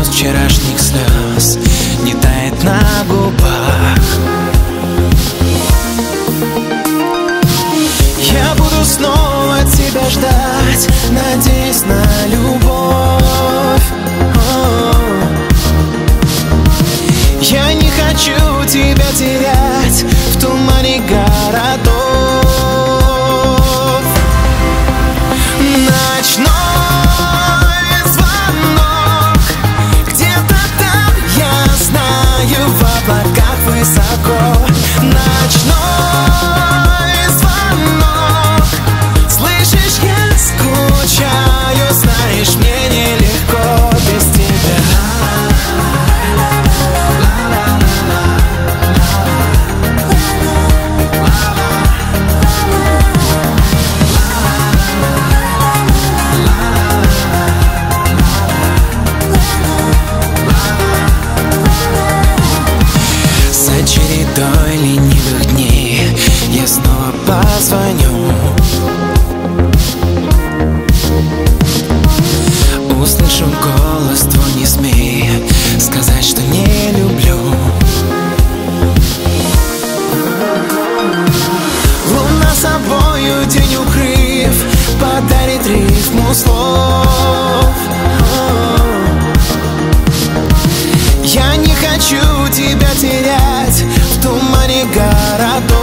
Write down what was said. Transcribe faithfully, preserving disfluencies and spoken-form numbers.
вчерашних слез не тает на губах. Я буду снова тебя ждать, надеясь на любовь. О-о-о. Я не хочу тебя терять в тумане городов. Ночной звонок, где-то там, я знаю, в облаках высоко. Ночной звонок, слышишь, я скучаю, знаешь, мне нелегко без тебя. За чередой ленивых дней я снова позвоню. Услышу голос твой, не смей сказать, что не люблю. Луна собою день укрыв, подарит рифму слов. Я не хочу тебя терять в тумане городов.